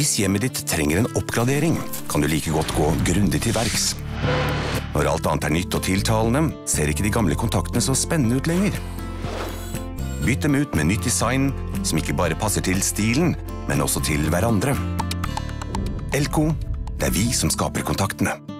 Hvis hjemmet ditt trenger en oppgradering, kan du like godt gå grundig til verks. Når alt annet er nytt og tiltalende, ser ikke de gamle kontaktene så spennende ut lenger. Bytt dem ut med nytt design, som ikke bare passer til stilen, men også til hverandre. Elko, det er vi som skaper kontaktene.